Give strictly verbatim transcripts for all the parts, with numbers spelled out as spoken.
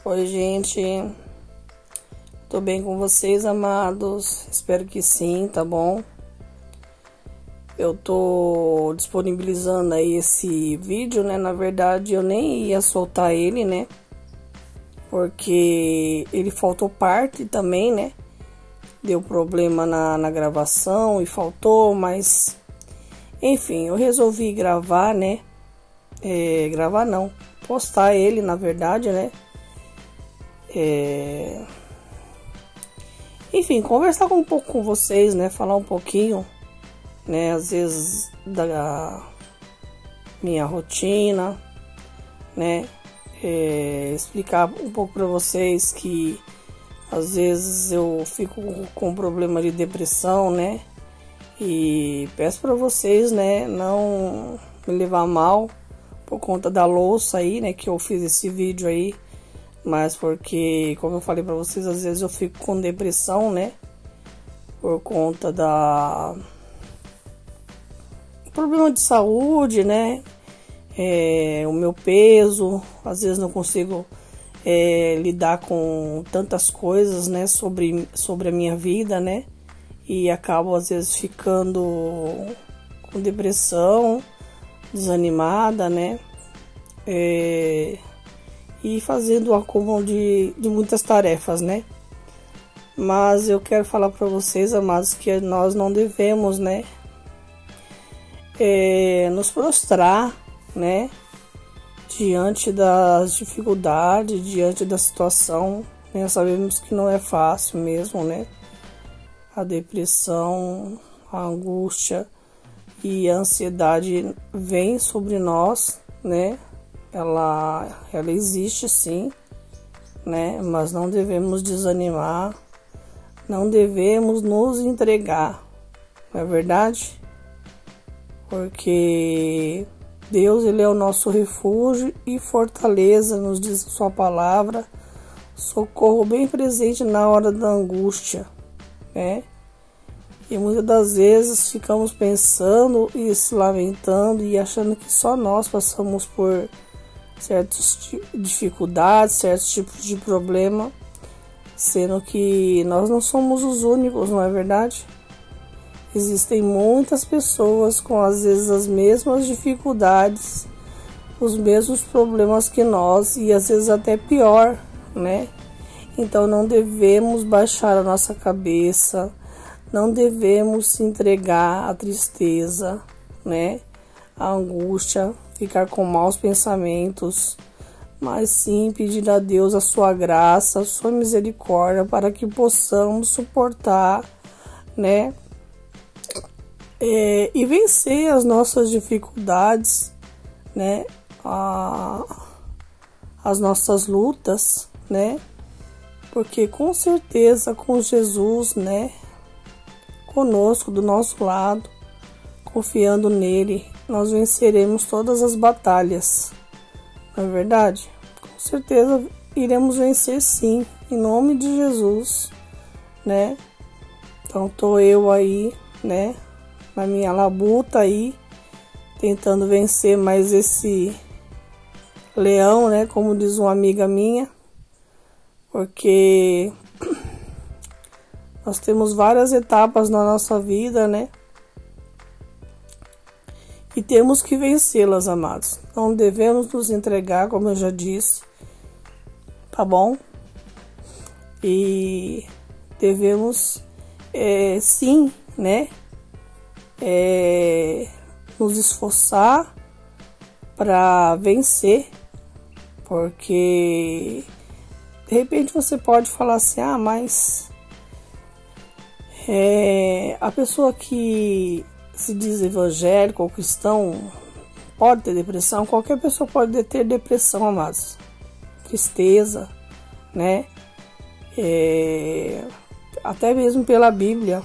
Oi, gente. Tô bem com vocês, amados? Espero que sim, tá bom? Eu tô disponibilizando aí esse vídeo, né? Na verdade, eu nem ia soltar ele, né? Porque ele faltou parte também, né? Deu problema na, na gravação e faltou, mas... Enfim, eu resolvi gravar, né? É, gravar não, postar ele, na verdade, né? É... Enfim, conversar um pouco com vocês, né? Falar um pouquinho, né? Às vezes da minha rotina, né? É... Explicar um pouco para vocês que às vezes eu fico com problema de depressão, né? E peço para vocês, né? Não me levar mal por conta da louça aí, né? Que eu fiz esse vídeo aí. Mas porque, como eu falei pra vocês, às vezes eu fico com depressão, né? Por conta da... problema de saúde, né? É, o meu peso, às vezes não consigo é, lidar com tantas coisas, né? Sobre, sobre a minha vida, né? E acabo, às vezes, ficando com depressão, desanimada, né? É... E fazendo o acúmulo de, de muitas tarefas, né? Mas eu quero falar para vocês, amados, que nós não devemos, né? É, nos prostrar, né? Diante das dificuldades, diante da situação, né? Sabemos que não é fácil mesmo, né? A depressão, a angústia e a ansiedade vem sobre nós, né? Ela, ela existe sim, né? Mas não devemos desanimar, não devemos nos entregar, não é verdade? Porque Deus, Ele é o nosso refúgio e fortaleza, nos diz a sua palavra, socorro bem presente na hora da angústia, né? E muitas das vezes ficamos pensando e se lamentando e achando que só nós passamos por certas dificuldades, certos tipos de problema, sendo que nós não somos os únicos, não é verdade? Existem muitas pessoas com às vezes as mesmas dificuldades, os mesmos problemas que nós e às vezes até pior, né? Então não devemos baixar a nossa cabeça, não devemos se entregar à tristeza, né? À angústia, ficar com maus pensamentos, mas sim pedir a Deus a sua graça, a sua misericórdia, para que possamos suportar, né? É, e vencer as nossas dificuldades, né? A, as nossas lutas, né? Porque com certeza com Jesus, né? Conosco, do nosso lado, confiando nele, nós venceremos todas as batalhas, não é verdade? Com certeza iremos vencer sim, em nome de Jesus, né? Então tô eu aí, né, na minha labuta aí, tentando vencer mais esse leão, né, como diz uma amiga minha, porque nós temos várias etapas na nossa vida, né? E temos que vencê-las, amados. Não devemos nos entregar, como eu já disse, tá bom? E devemos, é, sim, né? É, nos esforçar para vencer, porque de repente você pode falar assim, ah, mas é, a pessoa que se diz evangélico ou cristão pode ter depressão? Qualquer pessoa pode ter depressão, amados. Tristeza, né? É, até mesmo pela Bíblia,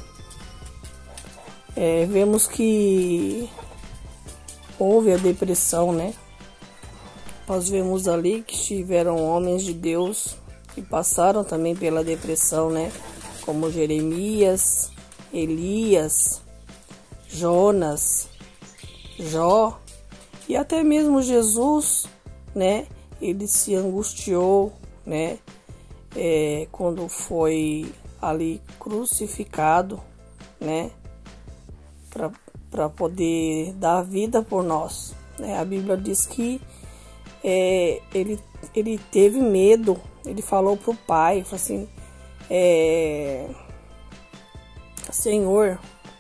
é, vemos que houve a depressão, né? Nós vemos ali que tiveram homens de Deus que passaram também pela depressão, né? Como Jeremias, Elias, Jonas, Jó e até mesmo Jesus, né? Ele se angustiou, né? É, quando foi ali crucificado, né? Para poder dar vida por nós, né? A Bíblia diz que é, ele, ele teve medo, ele falou para o Pai, falou assim, é, Senhor,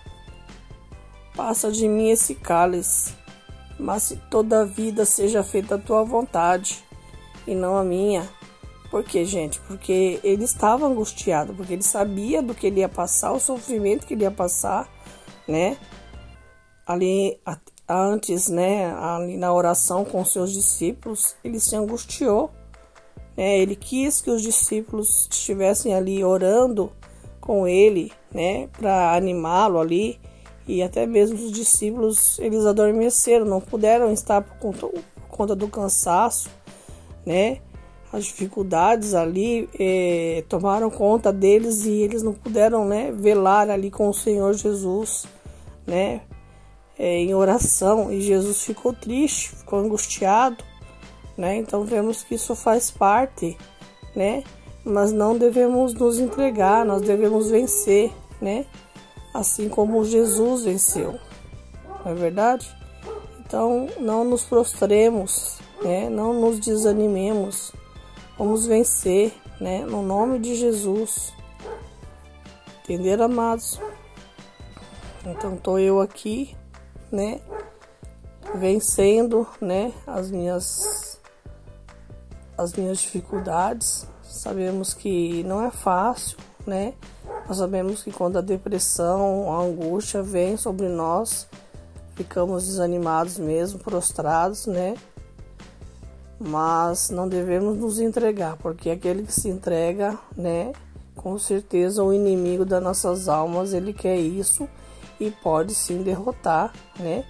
passa de mim esse cálice, mas se toda a vida seja feita a tua vontade e não a minha. Por quê, gente? Porque ele estava angustiado, porque ele sabia do que ele ia passar, o sofrimento que ele ia passar, né? Ali antes, né, ali na oração com seus discípulos, ele se angustiou, né? Ele quis que os discípulos estivessem ali orando com ele, né, para animá-lo ali, e até mesmo os discípulos, eles adormeceram, não puderam estar por conta, por conta do cansaço, né? As dificuldades ali eh, tomaram conta deles e eles não puderam, né, velar ali com o Senhor Jesus, né, eh, em oração. E Jesus ficou triste, ficou angustiado, né? Então vemos que isso faz parte, né? Mas não devemos nos entregar, nós devemos vencer, né? Assim como Jesus venceu, não é verdade? Então não nos prostremos, né? Não nos desanimemos. Vamos vencer, né? No nome de Jesus. Entenderam, amados? Então, tô eu aqui, né? Vencendo, né? As minhas, as minhas dificuldades. Sabemos que não é fácil, né? Nós sabemos que quando a depressão, a angústia vem sobre nós, ficamos desanimados mesmo, prostrados, né? Mas não devemos nos entregar, porque aquele que se entrega, né, com certeza o inimigo das nossas almas, ele quer isso e pode sim derrotar, né,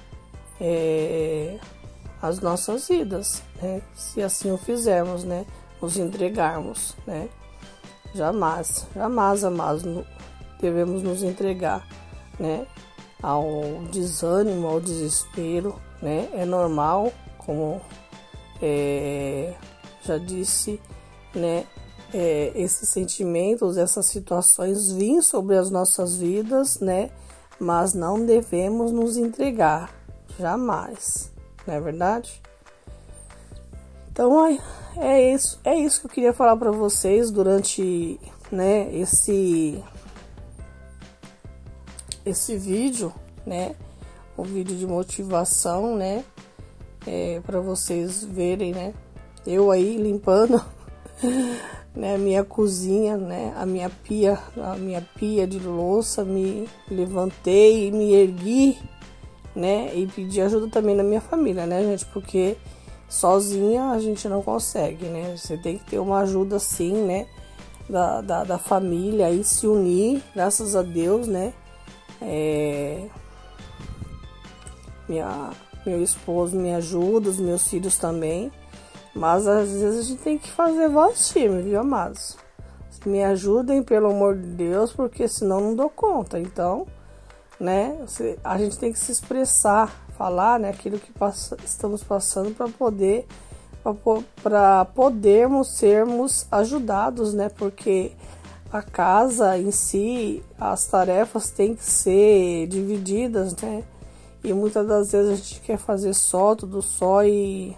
é, as nossas vidas, né, se assim o fizermos, né, nos entregarmos, né. Jamais, jamais, amados, devemos nos entregar, né, ao desânimo, ao desespero, né, é normal, como É, já disse, né, é, esses sentimentos, essas situações vêm sobre as nossas vidas, né, mas não devemos nos entregar, jamais, não é verdade? Então, é, é isso, é isso que eu queria falar para vocês durante, né, esse, esse vídeo, né, um vídeo de motivação, né, É, para vocês verem, né? Eu aí limpando né, a minha cozinha, né? A minha pia, a minha pia de louça, me levantei e me ergui, né? E pedi ajuda também na minha família, né, gente? Porque sozinha a gente não consegue, né? Você tem que ter uma ajuda sim, né? Da, da, da família aí se unir, graças a Deus, né? É... Minha Meu esposo me ajuda, os meus filhos também. Mas às vezes a gente tem que fazer voz firme, viu, amados? Me ajudem, pelo amor de Deus, porque senão não dou conta. Então, né, a gente tem que se expressar, falar, né, aquilo que passa, estamos passando para poder, para podermos sermos ajudados, né? Porque a casa em si, as tarefas têm que ser divididas, né? E muitas das vezes a gente quer fazer só, tudo só e...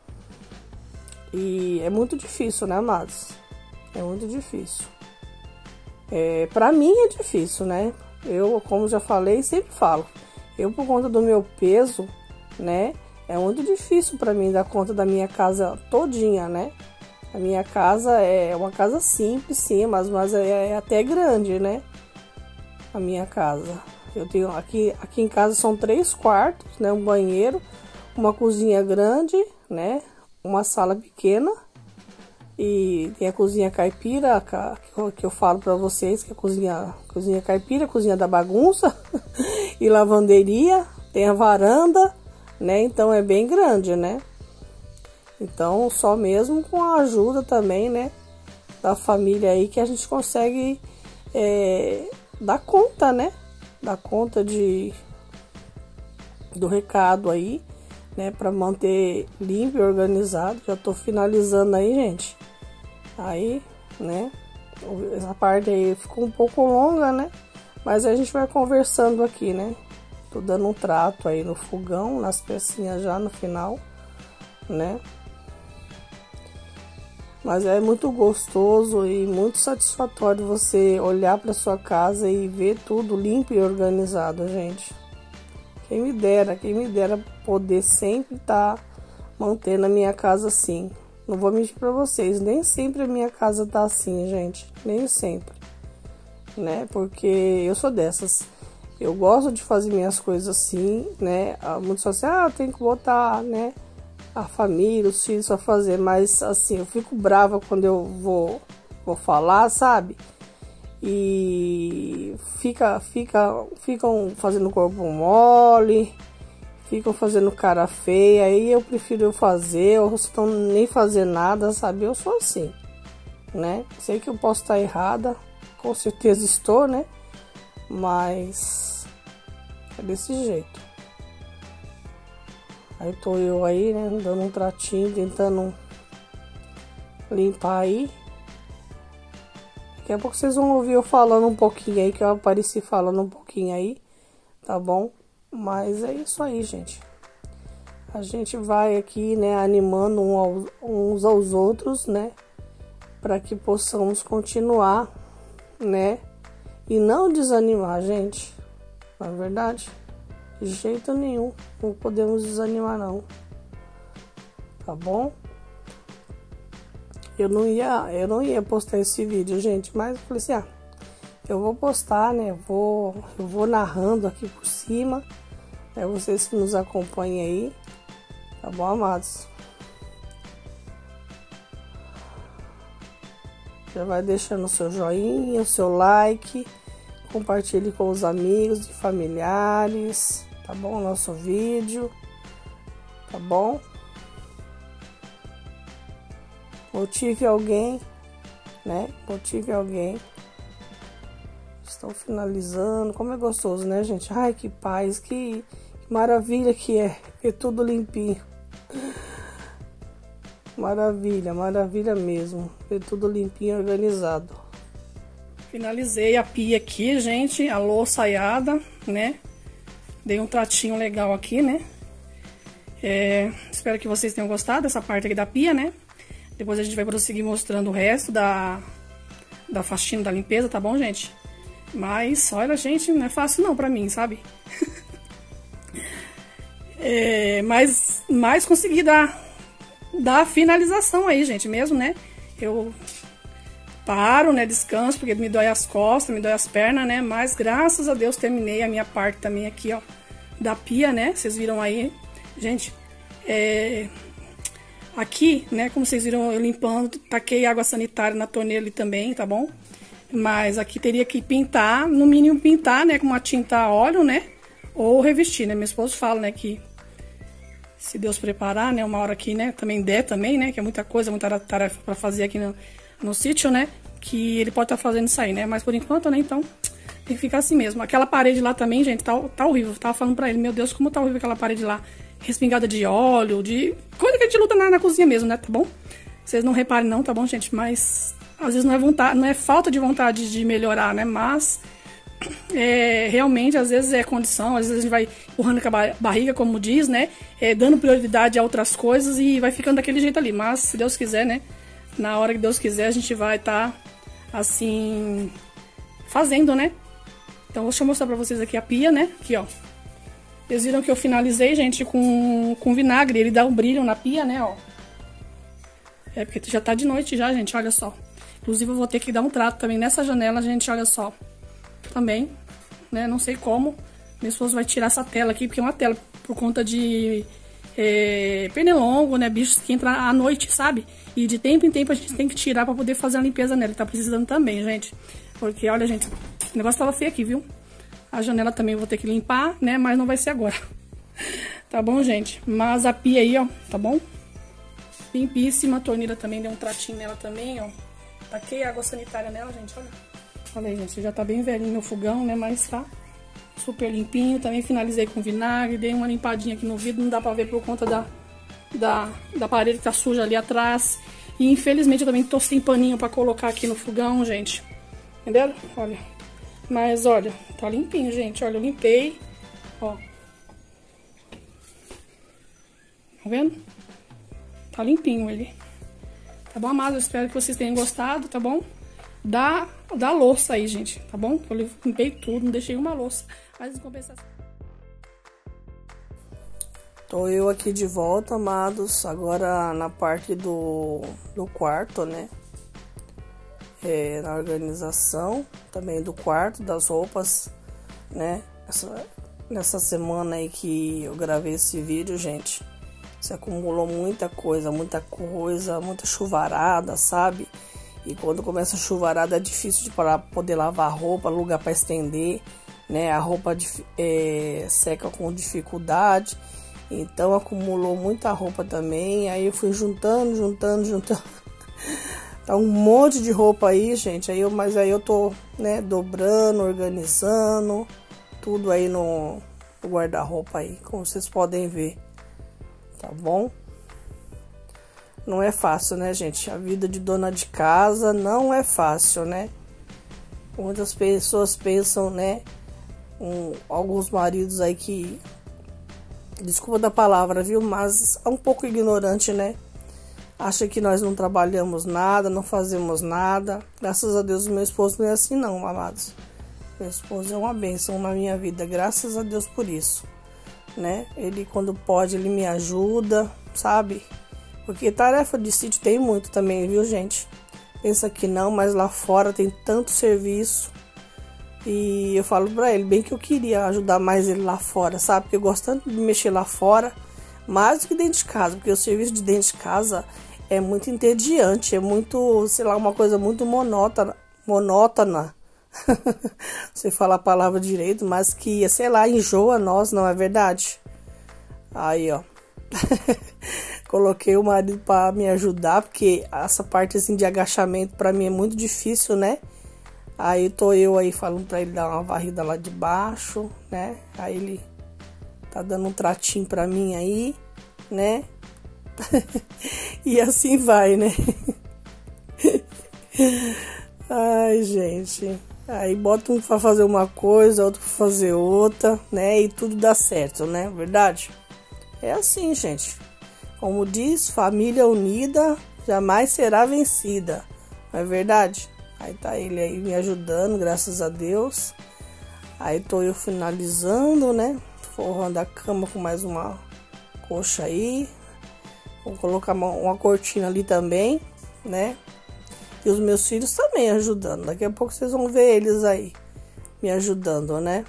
E é muito difícil, né, amados? É muito difícil. É, pra mim é difícil, né? Eu, como já falei, sempre falo. Eu, por conta do meu peso, né? É muito difícil pra mim dar conta da minha casa todinha, né? A minha casa é uma casa simples, sim, mas, mas é, é até grande, né? A minha casa. Eu tenho aqui, aqui em casa são três quartos, né? Um banheiro, uma cozinha grande, né? Uma sala pequena e tem a cozinha caipira, que eu falo para vocês, que é a cozinha, cozinha caipira, cozinha da bagunça e lavanderia, tem a varanda, né? Então é bem grande, né? Então só mesmo com a ajuda também, né? Da família aí que a gente consegue é, dar conta, né? Dar conta de, do recado aí, né? Para manter limpo e organizado. Já tô finalizando aí, gente. Aí, né, essa parte aí ficou um pouco longa, né, mas a gente vai conversando aqui, né. Tô dando um trato aí no fogão, nas pecinhas já no final, né. Mas é muito gostoso e muito satisfatório você olhar para sua casa e ver tudo limpo e organizado, gente. Quem me dera, quem me dera poder sempre estar tá mantendo a minha casa assim. Não vou mentir para vocês, nem sempre a minha casa tá assim, gente. Nem sempre, né? Porque eu sou dessas. Eu gosto de fazer minhas coisas assim, né? Muitos falam assim, ah, tem que botar, né? A família, os filhos a fazer, mas assim, eu fico brava quando eu vou, vou falar, sabe? E fica, fica, ficam fazendo corpo mole, ficam fazendo cara feia, aí eu prefiro fazer, ou se não nem fazer nada, sabe? Eu sou assim, né? Sei que eu posso estar errada, com certeza estou, né? Mas é desse jeito. Aí tô eu aí, né, dando um tratinho, tentando limpar aí. Daqui a pouco vocês vão ouvir eu falando um pouquinho aí, que eu apareci falando um pouquinho aí, tá bom? Mas é isso aí, gente. A gente vai aqui, né, animando um aos, uns aos outros, né, para que possamos continuar, né, e não desanimar, gente. Não é verdade? De jeito nenhum, não podemos desanimar não, tá bom? Eu não ia, eu não ia postar esse vídeo, gente, mas eu falei assim, ah, eu vou postar, né? Eu vou, eu vou narrando aqui por cima, é vocês que nos acompanhem aí, tá bom, amados? Já vai deixando o seu joinha, o seu like, compartilhe com os amigos e familiares. Tá bom? O nosso vídeo. Tá bom? Motive alguém, né? Motive alguém. Estão finalizando. Como é gostoso, né, gente? Ai, que paz, que, que maravilha que é. É tudo limpinho. Maravilha, maravilha mesmo. É tudo limpinho e organizado. Finalizei a pia aqui, gente. A louça aiada, né? Dei um tratinho legal aqui, né? É, espero que vocês tenham gostado dessa parte aqui da pia, né? Depois a gente vai prosseguir mostrando o resto da, da faxina, da limpeza, tá bom, gente? Mas, olha, gente, não é fácil não pra mim, sabe? é, mas, mas consegui dar, dar a finalização aí, gente, mesmo, né? Eu paro, né? Descanso, porque me dói as costas, me dói as pernas, né? Mas, graças a Deus, terminei a minha parte também aqui, ó, da pia, né? Vocês viram aí, gente, é... aqui, né, como vocês viram eu limpando, taquei água sanitária na torneira ali também, tá bom? Mas aqui teria que pintar, no mínimo pintar, né, com uma tinta a óleo, né, ou revestir, né? Meu esposo fala, né, que se Deus preparar, né, uma hora aqui, né, também der também, né, que é muita coisa, muita tarefa pra fazer aqui no, no sítio, né, que ele pode estar tá fazendo isso aí, né, mas por enquanto, né, então... tem que ficar assim mesmo. Aquela parede lá também, gente, tá, tá horrível. Eu tava falando pra ele, meu Deus, como tá horrível aquela parede lá. Respingada de óleo, de... coisa que a gente luta na, na cozinha mesmo, né, tá bom? Vocês não reparem não, tá bom, gente? Mas, às vezes não é vontade, não é falta de vontade de melhorar, né? Mas, é, realmente, às vezes é condição. Às vezes a gente vai empurrando com a barriga, como diz, né? É, dando prioridade a outras coisas e vai ficando daquele jeito ali. Mas, se Deus quiser, né? Na hora que Deus quiser, a gente vai estar, tá, assim, fazendo, né? Então, deixa eu mostrar pra vocês aqui a pia, né? Aqui, ó. Vocês viram que eu finalizei, gente, com, com vinagre. Ele dá um brilho na pia, né, ó. É porque já tá de noite já, gente, olha só. Inclusive, eu vou ter que dar um trato também nessa janela, gente, olha só. Também, né, não sei como. Meu esposo vai tirar essa tela aqui, porque é uma tela por conta de é, pernilongo, né, bichos que entram à noite, sabe? E de tempo em tempo a gente tem que tirar pra poder fazer a limpeza nela. Ele tá precisando também, gente. Porque, olha, gente... o negócio tava feio aqui, viu? A janela também eu vou ter que limpar, né? Mas não vai ser agora. Tá bom, gente? Mas a pia aí, ó, tá bom? Limpíssima. A torneira também, deu um tratinho nela também, ó. Taquei água sanitária nela, gente, olha. Olha aí, gente, já tá bem velhinho meu fogão, né? Mas tá super limpinho. Também finalizei com vinagre, dei uma limpadinha aqui no vidro. Não dá pra ver por conta da, da, da parede que tá suja ali atrás. E infelizmente eu também tô sem paninho pra colocar aqui no fogão, gente. Entenderam? Olha. Mas olha, tá limpinho, gente. Olha, eu limpei. Ó. Tá vendo? Tá limpinho ele. Tá bom, amados? Eu espero que vocês tenham gostado, tá bom? Da, da louça aí, gente, tá bom? Eu limpei tudo, não deixei uma louça. Mas em compensação... Tô eu aqui de volta, amados, agora na parte do, do quarto, né? É, na organização também do quarto, das roupas, né? Essa, nessa semana aí que eu gravei esse vídeo, gente, se acumulou muita coisa, muita coisa, muita chuvarada, sabe? E quando começa a chuvarada é difícil de para poder lavar a roupa, lugar para estender, né? A roupa é, seca com dificuldade. Então acumulou muita roupa também, aí eu fui juntando, juntando, juntando. Tá um monte de roupa aí, gente, aí eu, mas aí eu tô, né, dobrando, organizando, tudo aí no, no guarda-roupa aí, como vocês podem ver, tá bom? Não é fácil, né, gente? A vida de dona de casa não é fácil, né? Muitas pessoas pensam, né, um, alguns maridos aí que... Desculpa da palavra, viu? Mas é um pouco ignorante, né? Acha que nós não trabalhamos nada, não fazemos nada. Graças a Deus, meu esposo não é assim não, amados. Meu esposo é uma bênção na minha vida, graças a Deus por isso, né? Ele, quando pode, ele me ajuda, sabe? Porque tarefa de sítio tem muito também, viu, gente? Pensa que não, mas lá fora tem tanto serviço. E eu falo pra ele, bem que eu queria ajudar mais ele lá fora, sabe? Porque eu gosto tanto de mexer lá fora, mais do que dentro de casa. Porque o serviço de dentro de casa é muito entediante, é muito, sei lá, uma coisa muito monótona. Monótona. Você fala a palavra direito, mas que, sei lá, enjoa nós, não é verdade? Aí, ó. Coloquei o marido pra me ajudar, porque essa parte assim de agachamento pra mim é muito difícil, né? Aí tô eu aí falando pra ele dar uma varrida lá de baixo, né? Aí ele tá dando um tratinho pra mim aí, né? E assim vai, né? Ai, gente. Aí bota um pra fazer uma coisa, outro pra fazer outra, né? E tudo dá certo, né? Verdade? É assim, gente. Como diz, família unida jamais será vencida. Não é verdade? Aí tá ele aí me ajudando, graças a Deus. Aí tô eu finalizando, né? Forrando a cama com mais uma coxa aí. Vou colocar uma, uma cortina ali também, né? E os meus filhos também ajudando. Daqui a pouco vocês vão ver eles aí me ajudando, né?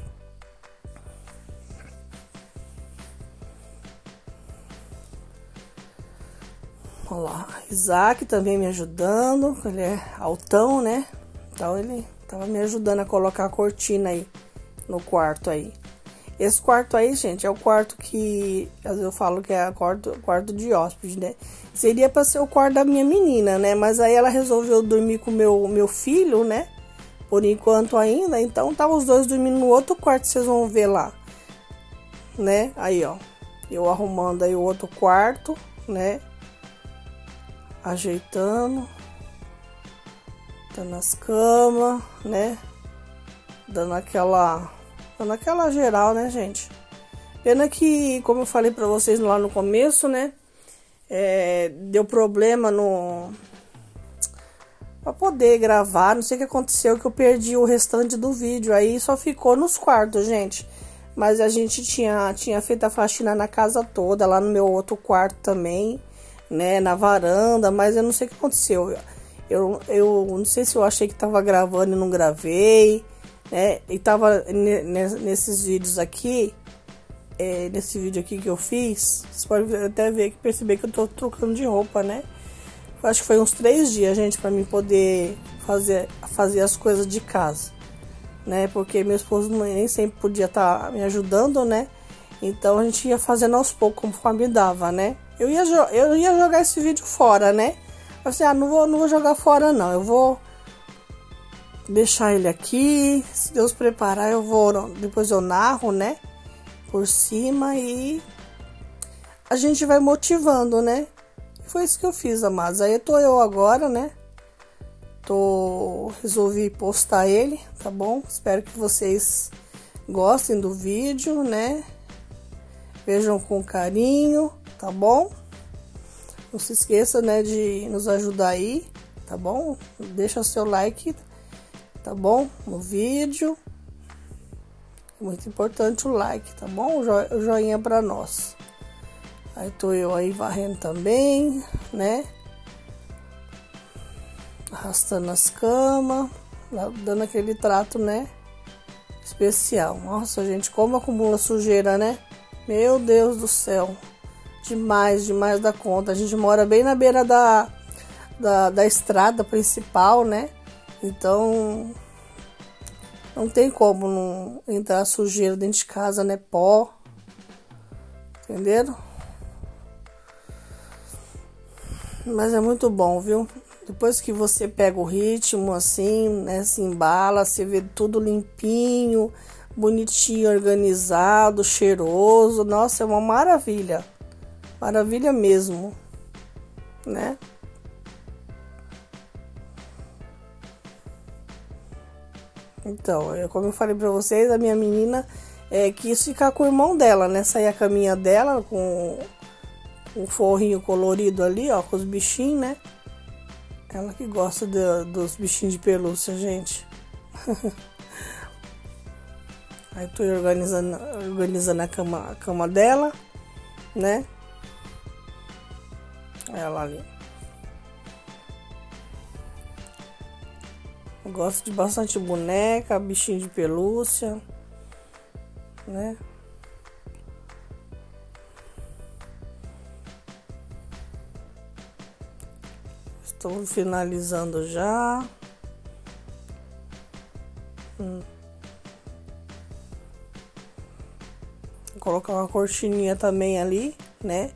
Olha lá, Isaac também me ajudando, ele é altão, né? Então ele tava me ajudando a colocar a cortina aí no quarto aí. Esse quarto aí, gente, é o quarto que às vezes eu falo que é o quarto, quarto de hóspede, né? Seria para ser o quarto da minha menina, né? Mas aí ela resolveu dormir com o meu, meu filho, né? Por enquanto ainda, então tava os dois dormindo no outro quarto, vocês vão ver lá, né? Aí, ó, eu arrumando aí o outro quarto, né? Ajeitando, dando as camas, né? Dando aquela, dando aquela geral, né, gente? Pena que, como eu falei pra vocês lá no começo, né? É, deu problema no... Pra poder gravar, não sei o que aconteceu, que eu perdi o restante do vídeo. Aí só ficou nos quartos, gente. Mas a gente tinha, tinha feito a faxina na casa toda, lá no meu outro quarto também, né, na varanda, mas eu não sei o que aconteceu. Eu, eu não sei se eu achei que tava gravando e não gravei, né? E tava nesses vídeos aqui, é, nesse vídeo aqui que eu fiz, vocês podem até ver que perceber que eu tô trocando de roupa, né? Eu acho que foi uns três dias, gente, pra mim poder fazer, fazer as coisas de casa, né? Porque meu esposo nem sempre podia estar tá me ajudando, né? Então a gente ia fazendo aos poucos, conforme dava, né? Eu ia, eu ia jogar esse vídeo fora, né? Eu falei, ah, não vou, não vou jogar fora, não. Eu vou deixar ele aqui. Se Deus preparar, eu vou... Depois eu narro, né? Por cima e... A gente vai motivando, né? foi isso que eu fiz, amados. Aí tô eu agora, né? Tô... Resolvi postar ele, tá bom? Espero que vocês gostem do vídeo, né? Vejam com carinho, tá bom? Não se esqueça, né, de nos ajudar aí, tá bom? Deixa seu like, tá bom? No vídeo. É muito importante o like, tá bom? O joinha pra nós. Aí tô eu aí varrendo também, né? Arrastando as camas, dando aquele trato, né? Especial. Nossa, gente, como acumula sujeira, né? Meu Deus do céu. Demais, demais da conta. A gente mora bem na beira da, da, da estrada principal, né? Então, não tem como não entrar sujeira dentro de casa, né? Pó. Entenderam? Mas é muito bom, viu? Depois que você pega o ritmo, assim, né? Se embala, você vê tudo limpinho, bonitinho, organizado, cheiroso. Nossa, é uma maravilha. Maravilha mesmo, né? Então, eu, como eu falei pra vocês, a minha menina é, quis ficar com o irmão dela, né? Sair a caminha dela com um forrinho colorido ali, ó, com os bichinhos, né? Ela que gosta de, dos bichinhos de pelúcia, gente. Aí tô organizando, organizando a cama, a cama dela, né? Ela ali. Eu gosto de bastante boneca, bichinho de pelúcia, né? Estou finalizando já. Hum. Vou colocar uma cortininha também ali, né?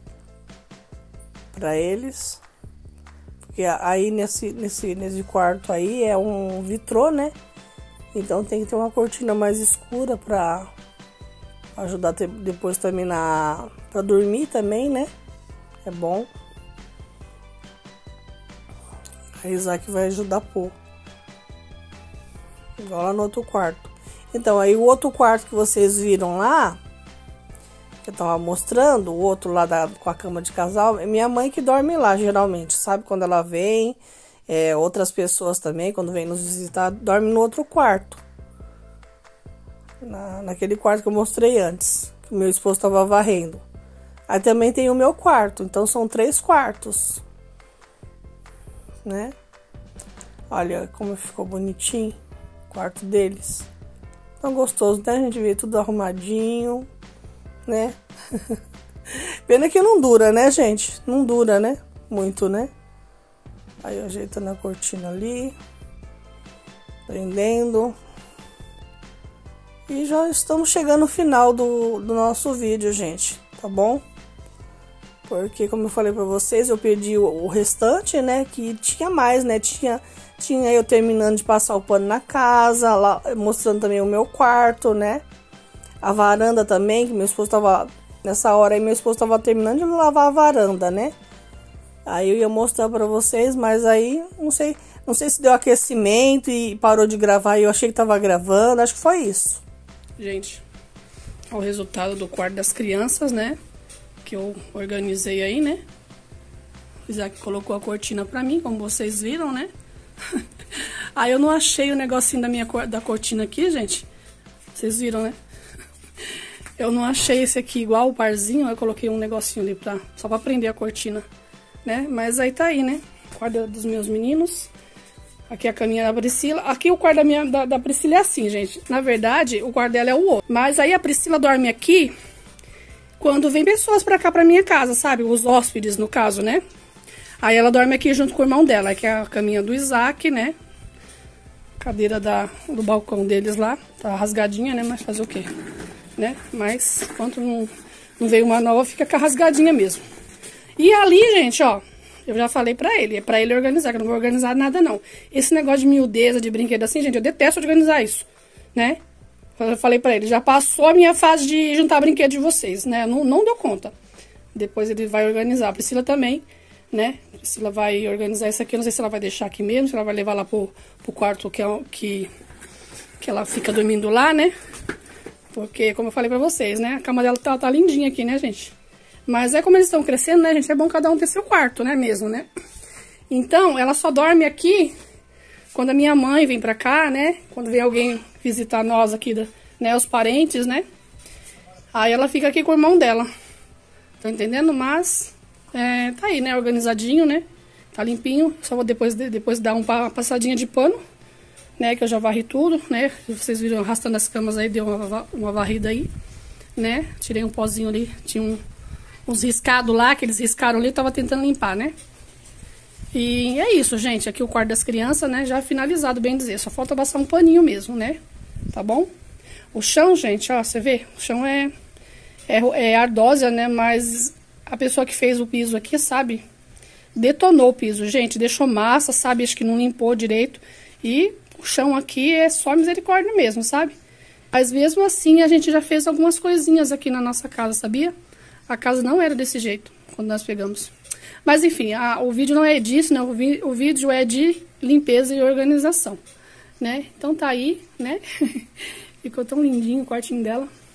Pra eles. Porque aí nesse, nesse, nesse quarto aí é um vitrô, né? Então tem que ter uma cortina mais escura pra ajudar ter, depois também na... pra dormir também, né? É bom. A Isaac vai ajudar a pôr. Igual lá no outro quarto. Então, aí o outro quarto que vocês viram lá, que eu tava mostrando, o outro lá da, com a cama de casal, é minha mãe que dorme lá, geralmente, sabe? Quando ela vem, é, outras pessoas também, quando vem nos visitar, dorme no outro quarto. Na, naquele quarto que eu mostrei antes, que o meu esposo tava varrendo. Aí também tem o meu quarto, então são três quartos. Né? Olha como ficou bonitinho o quarto deles. Tão gostoso, né? A gente vê tudo arrumadinho, né? Pena que não dura, né, gente? Não dura, né? Muito, né? Aí ajeitando a cortina ali, prendendo. E já estamos chegando no final do, do nosso vídeo, gente. Tá bom? Porque, como eu falei pra vocês, eu perdi o, o restante, né? Que tinha mais, né? Tinha, tinha eu terminando de passar o pano na casa, lá, mostrando também o meu quarto, né? A varanda também, que meu esposo tava... Nessa hora aí, meu esposo tava terminando de lavar a varanda, né? Aí eu ia mostrar pra vocês, mas aí, não sei... Não sei se deu aquecimento e parou de gravar e eu achei que tava gravando. Acho que foi isso. Gente, olha o resultado do quarto das crianças, né? Que eu organizei aí, né? O Isaac colocou a cortina pra mim, como vocês viram, né? Aí eu não achei o negocinho da minha da cortina aqui, gente. Vocês viram, né? Eu não achei esse aqui igual o parzinho, eu coloquei um negocinho ali pra, só pra prender a cortina, né? Mas aí tá aí, né? O quarto dos meus meninos. Aqui a caminha da Priscila. Aqui o quarto da, minha, da, da Priscila é assim, gente. Na verdade, o quarto dela é o outro. Mas aí a Priscila dorme aqui quando vem pessoas pra cá, pra minha casa, sabe? Os hóspedes, no caso, né? Aí ela dorme aqui junto com o irmão dela, que é a caminha do Isaac, né? Cadeira da, do balcão deles lá. Tá rasgadinha, né? Mas fazer o quê? Né? Mas, enquanto não, não veio uma nova, fica com a rasgadinha mesmo. E ali, gente, ó... Eu já falei pra ele, é pra ele organizar, que eu não vou organizar nada, não. Esse negócio de miudeza, de brinquedo assim, gente, eu detesto organizar isso, né? Eu falei pra ele, já passou a minha fase de juntar brinquedo de vocês, né? Não, não deu conta. Depois ele vai organizar. A Priscila também, né? Priscila vai organizar isso aqui, eu não sei se ela vai deixar aqui mesmo, se ela vai levar lá pro, pro quarto que, é, que, que ela fica dormindo lá, né? Porque, como eu falei pra vocês, né? A cama dela tá, tá lindinha aqui, né, gente? Mas é como eles estão crescendo, né, gente? É bom cada um ter seu quarto, né, mesmo, né? Então, ela só dorme aqui quando a minha mãe vem pra cá, né? Quando vem alguém visitar nós aqui, né, os parentes, né? Aí ela fica aqui com o irmão dela. Tá entendendo? Mas, é, tá aí, né? Organizadinho, né? Tá limpinho. Só vou depois, depois dar uma passadinha de pano, né? Que eu já varri tudo, né? Vocês viram arrastando as camas aí, deu uma, uma varrida aí, né? Tirei um pozinho ali, tinha um, uns riscados lá, que eles riscaram ali, eu tava tentando limpar, né? E é isso, gente. Aqui o quarto das crianças, né? Já finalizado, bem dizer. Só falta passar um paninho mesmo, né? Tá bom? O chão, gente, ó, você vê? O chão é, é, é ardósia, né? Mas a pessoa que fez o piso aqui, sabe? Detonou o piso, gente. Deixou massa, sabe? Acho que não limpou direito. E o chão aqui é só misericórdia mesmo, sabe? Mas mesmo assim, a gente já fez algumas coisinhas aqui na nossa casa, sabia? A casa não era desse jeito, quando nós pegamos. Mas enfim, a, o vídeo não é disso, né? O, vi, o vídeo é de limpeza e organização, né? Então tá aí, né? Ficou tão lindinho o quartinho dela.